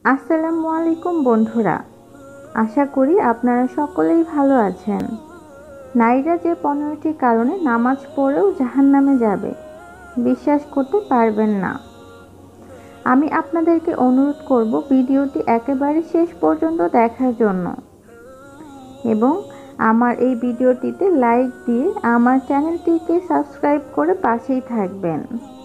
আসসালামু আলাইকুম বন্ধুরা, আশা করি আপনারা সকলেই ভালো আছেন। নারীরা যে 15টি কারণে নামাজ পড়েও জাহান্নামে যাবে, বিশ্বাস করতে পারবেন না। আমি আপনাদেরকে অনুরোধ করব ভিডিওটি একেবারে শেষ পর্যন্ত দেখার জন্য এবং আমার এই ভিডিওটিতে লাইক দিয়ে আমার চ্যানেলটিকে সাবস্ক্রাইব করে পাশেই থাকবেন।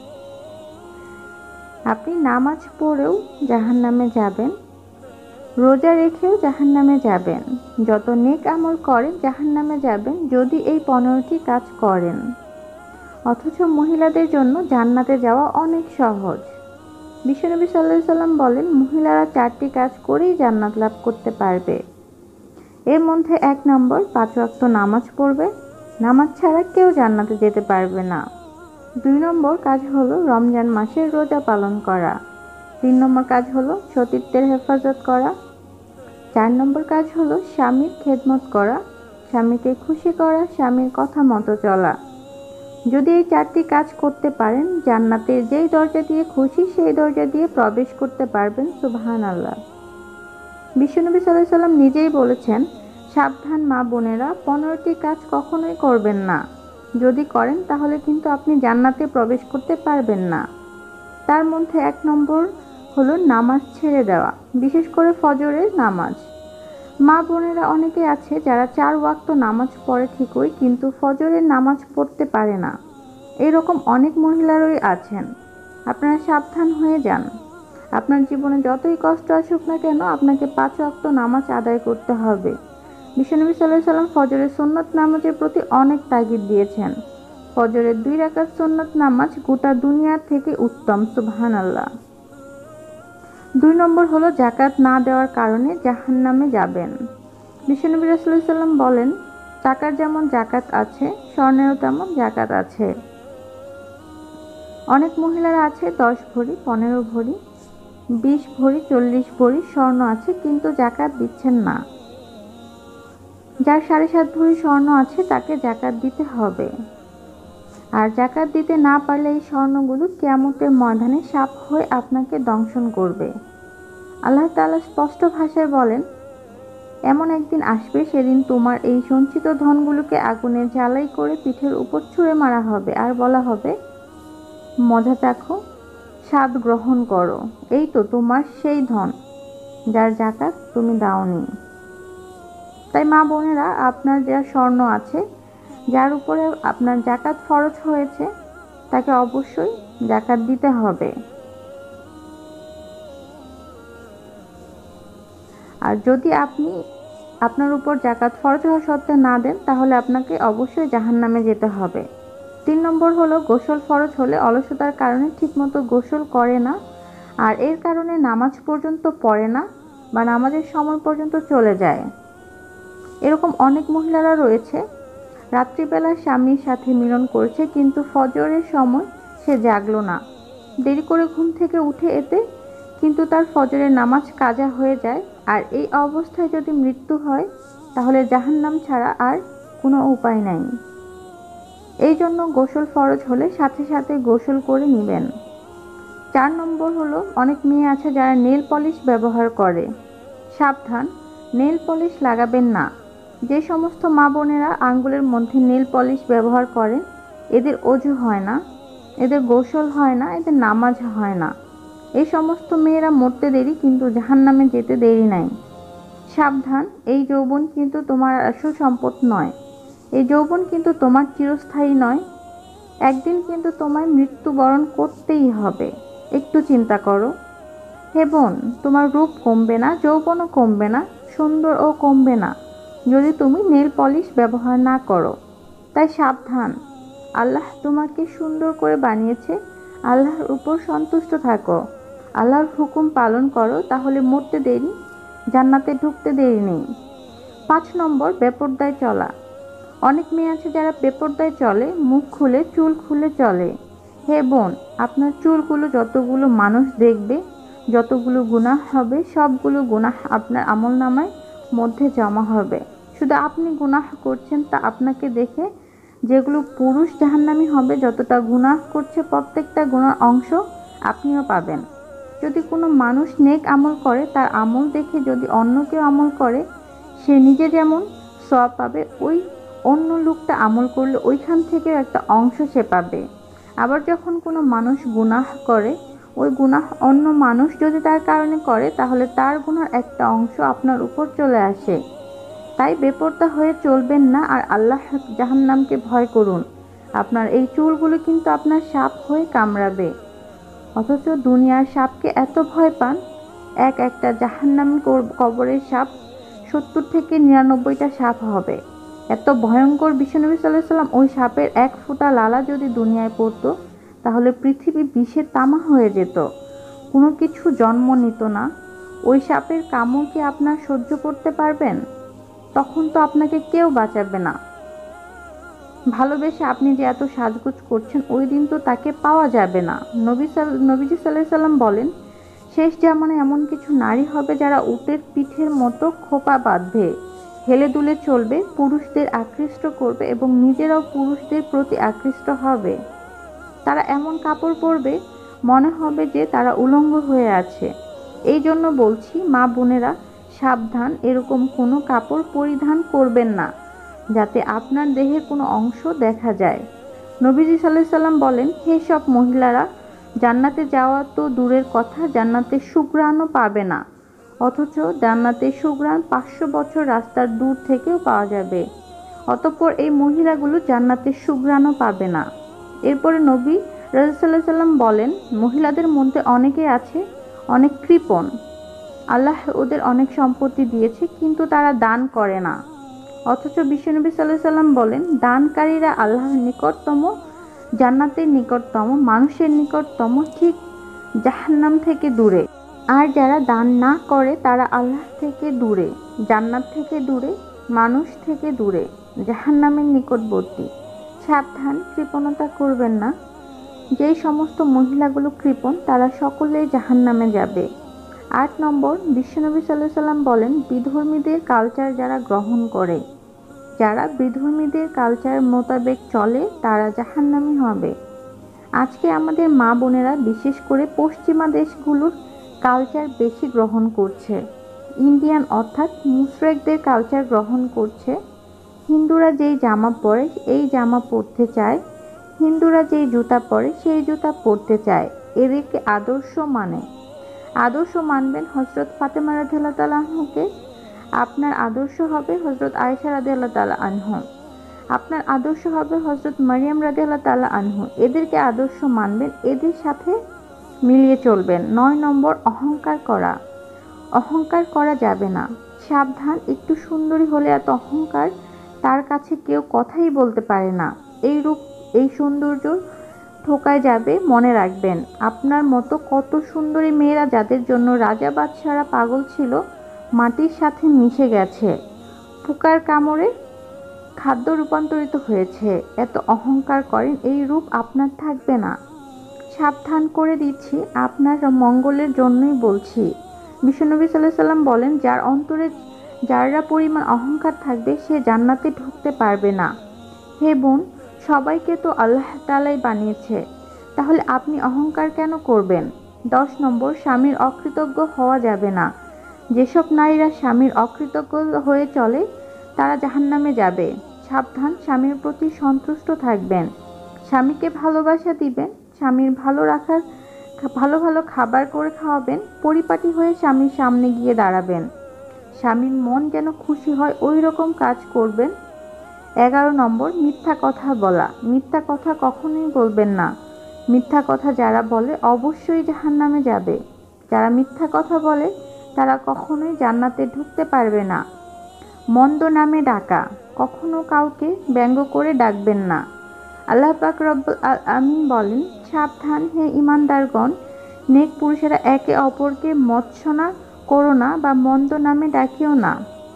আপনি নামাজ পড়েও জাহান্নামে যাবেন, রোজা রেখেও জাহান্নামে যাবেন, যত নেক আমল করেন জাহান্নামে যাবেন যদি এই 15টি কাজ করেন। অথচ মহিলাদের জন্য জান্নাতে যাওয়া অনেক সহজ। বিশ্বনবী সাল্লাল্লাহু আলাইহি সাল্লাম বলেন, মহিলারা 4টি কাজ করেই জান্নাত লাভ করতে পারবে। এর মধ্যে 1 নম্বর 5 ওয়াক্ত নামাজ পড়বে, নামাজ ছাড়া কেউ জান্নাতে যেতে পারবে না। 2 নম্বর কাজ হলো রমজান মাসের রোজা পালন করা। 3 নম্বর কাজ হলো সতীত্বের হেফাজত করা। 4 নম্বর কাজ হলো স্বামীর খেদমত করা, স্বামীকে খুশি করা, স্বামীর কথা মতো চলা। যদি এই 4টি কাজ করতে পারেন, জান্নাতের যেই দরজা দিয়ে খুশি সেই দরজা দিয়ে প্রবেশ করতে পারবেন। সুবহানাল্লাহ। বিশ্বনবী সাল্লাল্লাহু আলাইহি সাল্লাম নিজেই বলেছেন, সাবধান মা বোনেরা, 15টি কাজ কখনোই করবেন না। যদি করেন তাহলে কিন্তু আপনি জান্নাতে প্রবেশ করতে পারবেন না। তার মধ্যে 1 নম্বর হলো নামাজ ছেড়ে দেওয়া, বিশেষ করে ফজরের নামাজ। মা বোনেরা অনেকে আছে যারা 4 ওয়াক্ত নামাজ পড়ে ঠিকই, কিন্তু ফজরের নামাজ পড়তে পারে না। এরকম অনেক মহিলারই আছেন। আপনারা সাবধান হয়ে যান। আপনার জীবনে যতই কষ্ট আসুক না কেন, আপনাকে 5 ওয়াক্ত নামাজ আদায় করতে হবে। বিশ্বনবী সাল্লাল্লাহু আলাইহি সাল্লাম ফজরের সুন্নত নামাজের প্রতি অনেক তাগিদ দিয়েছেন। ফজরের 2 রাকাত সুন্নত নামাজ গোটা দুনিয়া থেকে উত্তম। সুবহানাল্লাহ। 2 নম্বর হলো যাকাত না দেওয়ার কারণে জাহান্নামে যাবেন। বিশ্বনবী রাসূলুল্লাহ সাল্লাল্লাহু আলাইহি সাল্লাম বলেন, টাকার যেমন যাকাত আছে, স্বর্ণেরও তেমন যাকাত আছে। অনেক মহিলারা আছে 10 ভরি, 15 ভরি, 20 ভরি, 40 ভরি স্বর্ণ আছে, কিন্তু যাকাত দিচ্ছেন না। যার 7.5 ভরি স্বর্ণ আছে তাকে যাকাত দিতে হবে। আর যাকাত দিতে না পারলে এই স্বর্ণগুলো কিয়ামতের ময়দানে সাপ হয়ে আপনাকে দংশন করবে। আল্লাহ তাআলা স্পষ্ট ভাষায় বলেন, এমন একদিন আসবে, সেদিন তোমার এই সঞ্চিত ধনগুলোকে আগুনে জ্বালাই করে পিঠের উপর ছুঁড়ে মারা হবে আর বলা হবে, মজা চাখো, স্বাদ গ্রহণ করো, এই তো তোমার সেই ধন যার যাকাত তুমি দাওনি। তাই মা বোনেরা, আপনার যা স্বর্ণ আছে, যার উপরে আপনার যাকাত ফরজ হয়েছে, তাকে অবশ্যই যাকাত দিতে হবে। আর যদি আপনি আপনার উপর যাকাত ফরজ হওয়া সত্ত্বেও না দেন, তাহলে আপনাকে অবশ্যই জাহান্নামে যেতে হবে। 3 নম্বর হলো গোসল ফরজ হলে অলসতার কারণে ঠিকমতো গোসল করে না, আর এর কারণে নামাজ পর্যন্ত পড়ে না বা নামাজের সময় পর্যন্ত চলে যায়। এরকম অনেক মহিলারা রয়েছে, রাত্রিবেলা স্বামীর সাথে মিলন করেছে, কিন্তু ফজরের সময় সে জাগলো না, দেরি করে ঘুম থেকে উঠে এতে কিন্তু তার ফজরের নামাজ কাজা হয়ে যায়। আর এই অবস্থায় যদি মৃত্যু হয়, তাহলে জাহান্নাম ছাড়া আর কোনো উপায় নাই। এই জন্য গোসল ফরজ হলে সাথে সাথে গোসল করে নেবেন। 4 নম্বর হলো অনেক মেয়ে আছে যারা নেল পলিশ ব্যবহার করে। সাবধান, নেল পলিশ লাগাবেন না। যে সমস্ত মা বোনেরা আঙ্গুলের মধ্যে নেল পলিশ ব্যবহার করেন, এদের ওযু হয় না, এদের গোসল হয় না, এদের নামাজ হয় না। এই সমস্ত মেয়েরা মরতে দেরি, কিন্তু জাহান্নামে যেতে দেরি নাই। সাবধান, এই যৌবন কিন্তু তোমার আসল সম্পদ নয়। এই যৌবন কিন্তু তোমার চিরস্থায়ী নয়। একদিন কিন্তু তোমায় মৃত্যুবরণ করতেই হবে। একটু চিন্তা করো। হে বোন, তোমার রূপ কমবে না, যৌবনও কমবে না, সুন্দরও কমবে না যদি তুমি নেল পলিশ ব্যবহার না করো। তাই সাবধান, আল্লাহ তোমাকে সুন্দর করে বানিয়েছে, আল্লাহর উপর সন্তুষ্ট থাকো, আল্লাহর হুকুম পালন করো, তাহলে মরতে দেরি, জান্নাতে ঢুকতে দেরি নেই। 5 নম্বর বেপরদায় চলা। অনেক মেয়ে আছে যারা বেপরদায় চলে, মুখ খুলে চুল খুলে চলে। হে বোন, আপনার চুলগুলো যতগুলো মানুষ দেখবে, যতগুলো গুনাহ হবে, সবগুলো গুনাহ আপনার আমলনামায় মধ্যে জমা হবে। শুধু আপনি গুনাহ করছেন তা আপনাকে দেখে যেগুলো পুরুষ জাহান্নামী হবে, যতটা গুনাহ করছে প্রত্যেকটা গুনার অংশ আপনিও পাবেন। যদি কোনো মানুষ নেক আমল করে, তার আমল দেখে যদি অন্য কেউ আমল করে, সে নিজে যেমন সওয়াব পাবে, ওই অন্য লোকটা আমল করলে ওইখান থেকেও একটা অংশ সে পাবে। আবার যখন কোনো মানুষ গুনাহ করে, ওই গুনাহ অন্য মানুষ যদি তার কারণে করে, তাহলে তার গুনার একটা অংশ আপনার উপর চলে আসে। তাই বেপরোয়া হয়ে চলবেন না, আর আল্লাহ জাহান্নামকে ভয় করুন। আপনার এই চুলগুলো কিন্তু আপনার সাপ হয়ে কামড়াবে, অথচ দুনিয়ার সাপকে এত ভয় পান। একটা জাহান্নামী কবরের সাপ 70 থেকে 99টা সাপ হবে। এত ভয়ঙ্কর। বিশ্বনবী সাল্লাল্লাহু আলাইহি সাল্লাম ওই সাপের এক ফোঁটা লালা যদি দুনিয়ায় পড়তো, তাহলে পৃথিবী বিষে তামা হয়ে যেত, কোনো কিছু জন্ম নিত না। ওই সাপের কামড় কি আপনার সহ্য করতে পারবেন? তখন তো আপনাকে কেউ বাঁচাবে না। ভালোবেসে আপনি যে এত সাজগোজ করছেন, ওই দিন তো তাকে পাওয়া যাবে না। নবীজি সাল্লাল্লাহু আলাইহি সাল্লাম বলেন, শেষ জামানায় এমন কিছু নারী হবে যারা উটের পিঠের মতো খোপা বাঁধবে, হেলে দুলে চলবে, পুরুষদের আকৃষ্ট করবে এবং নিজেরাও পুরুষদের প্রতি আকৃষ্ট হবে। তারা এমন কাপড় পরবে, মনে হবে যে তারা উলঙ্গ হয়ে আছে। এই জন্য বলছি, মা বোনেরা সাবধান, এরকম কোনো কাপড় পরিধান করবেন না যাতে আপনার দেহের কোনো অংশ দেখা যায়। নবীজি সাল্লাল্লাহু আলাইহি সাল্লাম বলেন, হে সব মহিলারা, জান্নাতে যাওয়া তো দূরের কথা, জান্নাতের সুঘ্রাণও পাবে না, অথচ জান্নাতের সুঘ্রাণ 500 বছর রাস্তার দূর থেকেও পাওয়া যাবে। অতঃপর এই মহিলাগুলো জান্নাতের সুঘ্রাণও পাবে না। এরপরে নবী রাসূলুল্লাহ সাল্লাল্লাহু আলাইহি সাল্লাম বলেন, মহিলাদের মধ্যে অনেকে আছে অনেক কৃপণ, আল্লাহ ওদের অনেক সম্পত্তি দিয়েছে, কিন্তু তারা দান করে না। অথচ বিশ্বনবী সাল্লাল্লাহু আলাইহি সাল্লাম বলেন, দানকারীরা আল্লাহর নিকটতম, জান্নাতের নিকটতম, মানুষের নিকটতম, ঠিক জাহান্নাম থেকে দূরে। আর যারা দান না করে তারা আল্লাহ থেকে দূরে, জান্নাত থেকে দূরে, মানুষ থেকে দূরে, জাহান্নামের নিকটবর্তী। সাবধান, কৃপণতা করবেন না। যেই সমস্ত মহিলাগুলো কৃপণ, তারা সকলেই জাহান্নামে যাবে। 8 নম্বর, বিশ্বনবী সাল্লাল্লাহু আলাইহি সাল্লাম বলেন, বিধর্মীদের কালচার যারা গ্রহণ করে, যারা বিধর্মীদের কালচার মোতাবেক চলে, তারা জাহান্নামী হবে। আজকে আমাদের মা বোনেরা বিশেষ করে পশ্চিমা দেশগুলোর কালচার বেশি গ্রহণ করছে। ইন্ডিয়ান অর্থাৎ মুশরিকদের কালচার গ্রহণ করছে। হিন্দুরা যেই জামা পরে এই জামা পরতে চায়, হিন্দুরা যেই জুতা পরে সেই জুতা পরতে চায়। এদেরকে আদর্শ মানে। আদর্শ মানবেন হযরত ফাতেমা রাদিয়াল্লাহু তাআলা আনহুকে, আপনার আদর্শ হবে হযরত আয়েশা রাদিয়াল্লাহু তাআলা আনহু, আপনার আদর্শ হবে হযরত মারিয়াম রাদিয়াল্লাহু তাআলা আনহু। এদেরকে আদর্শ মানবেন, এদের সাথে মিলিয়ে চলবেন। 9 নম্বর, অহংকার করা। অহংকার করা যাবে না। সাবধান, একটু সুন্দরী হলে এত অহংকার, তার কাছে কেউ কথাই বলতে পারে না। এই রূপ, এই সৌন্দর্য ঠকায় যাবে, মনে রাখবেন। আপনার মতো কত সুন্দরী মেয়েরা, যাদের জন্য রাজা বাদশারা পাগল ছিল, মাটির সাথে মিশে গেছে, পোকার কামড়ে খাদ্য রূপান্তরিত হয়েছে। এত অহংকার করেন, এই রূপ আপনার থাকবে না। সাবধান করে দিচ্ছি, আপনার মঙ্গলের জন্যই বলছি। বিশ্বনবী সাল্লাল্লাহু আলাইহি সাল্লাম বলেন, যার অন্তরে যারা পরিমাণ অহংকার থাকবে, সে জান্নাতে ঢুকতে পারবে না। হে বোন, সবাইকে তো আল্লাহ তাআলাই বানিয়েছে, তাহলে আপনি অহংকার কেন করবেন? 10 নম্বর, স্বামীর অকৃতজ্ঞ হওয়া যাবে না। যেসব নারীরা স্বামীর অকৃতজ্ঞ হয়ে চলে, তারা জাহান্নামে যাবে। সাবধান, স্বামীর প্রতি সন্তুষ্ট থাকবেন, স্বামীকে ভালোবাসা দিবেন, স্বামীর ভালো রাখার ভালো ভালো খাবার করে খাওয়াবেন, পরিপাটি হয়ে স্বামীর সামনে গিয়ে দাঁড়াবেন, স্বামীর মন যেন খুশি হয় ওই রকম কাজ করবেন। 11 নম্বর, মিথ্যা কথা বলা। মিথ্যা কথা কখনোই বলবেন না। মিথ্যা কথা যারা বলে অবশ্যই জাহান্নামে যাবে। যারা মিথ্যা কথা বলে তারা কখনোই জান্নাতে ঢুকতে পারবে না। মন্দ নামে ডাকা। কখনো কাউকে ব্যঙ্গ করে ডাকবেন না। আল্লাহ পাক রব্বুল আলামিন বলেন, সাবধান হে ঈমানদারগণ, নেক পুরুষেরা একে অপরকে মৎসনা করো না বা মন্দ নামে ডাকিও না।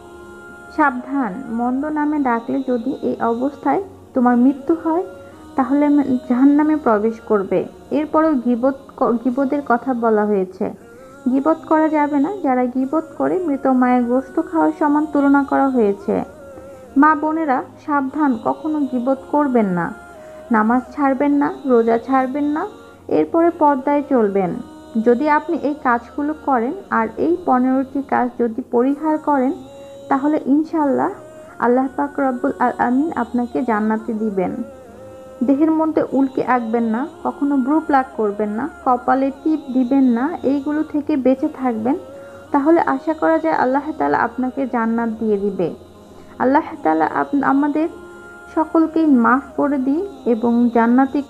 সাবধান, মন্দ নামে ডাকলে যদি এই অবস্থায় তোমার মৃত্যু হয়, তাহলে জাহান্নামে প্রবেশ করবে। এরপরও গীবতের কথা বলা হয়েছে। গীবত করা যাবে না। যারা গীবত করে মৃত মায়ের গোশত খাওয়ার সমান তুলনা করা হয়েছে। মা বোনেরা সাবধান, কখনো গীবত করবেন না। নামাজ ছাড়বেন না, রোজা ছাড়বেন না, এরপরে পর্দায় চলবেন। যদি আপনি এই কাজগুলো করেন আর এই 15টি কাজ যদি পরিহার করেন, তাহলে ইনশাআল্লাহ আল্লাহ পাক রব্বুল আলামিন আপনাকে জান্নাতে দিবেন। দেহের মধ্যে উল্কি আঁকবেন না, কখনো ব্রু প্লাক করবেন না, কপালে টিপ দিবেন না, এইগুলো থেকে বেঁচে থাকবেন। তাহলে আশা করা যায় আল্লাহ তাআলা আপনাকে জান্নাত দিয়ে দিবে। আল্লাহ তাআলা আমাদের সকলকেই মাফ করে দিই এবং জান্নাতি